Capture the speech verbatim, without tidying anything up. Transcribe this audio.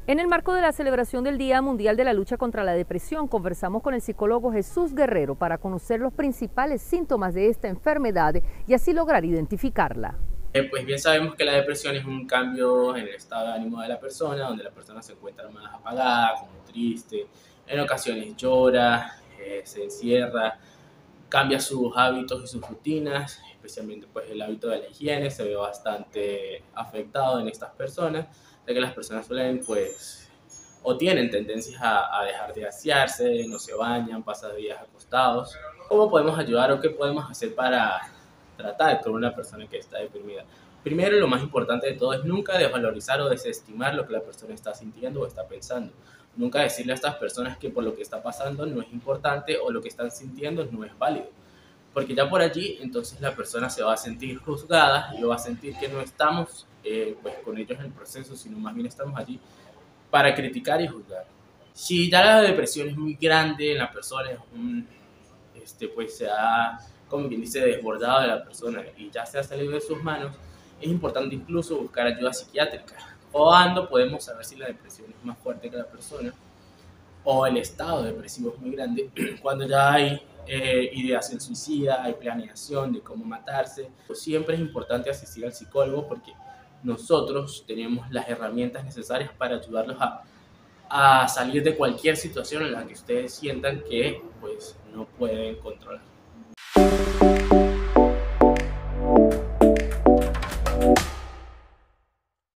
En el marco de la celebración del Día Mundial de la Lucha contra la Depresión, conversamos con el psicólogo Jesús Guerrero para conocer los principales síntomas de esta enfermedad y así lograr identificarla. Eh, pues bien sabemos que la depresión es un cambio en el estado de ánimo de la persona, donde la persona se encuentra más apagada, como triste, en ocasiones llora, eh, se encierra, cambia sus hábitos y sus rutinas, especialmente pues el hábito de la higiene se ve bastante afectado en estas personas, ya que las personas suelen pues o tienen tendencias a, a dejar de asearse, no se bañan, pasan días acostados. ¿Cómo podemos ayudar o qué podemos hacer para tratar con una persona que está deprimida? Primero, lo más importante de todo es nunca desvalorizar o desestimar lo que la persona está sintiendo o está pensando. Nunca decirle a estas personas que por lo que está pasando no es importante o lo que están sintiendo no es válido. Porque ya por allí, entonces la persona se va a sentir juzgada y va a sentir que no estamos eh, pues, con ellos en el proceso, sino más bien estamos allí para criticar y juzgar. Si ya la depresión es muy grande en la persona, es un, este, pues se ha, como quien dice, desbordado de la persona y ya se ha salido de sus manos, es importante incluso buscar ayuda psiquiátrica. Cuando podemos saber si la depresión es más fuerte que la persona o el estado depresivo es muy grande, cuando ya hay eh, ideación suicida, hay planeación de cómo matarse. Pues siempre es importante asistir al psicólogo porque nosotros tenemos las herramientas necesarias para ayudarlos a, a salir de cualquier situación en la que ustedes sientan que pues, no pueden controlar.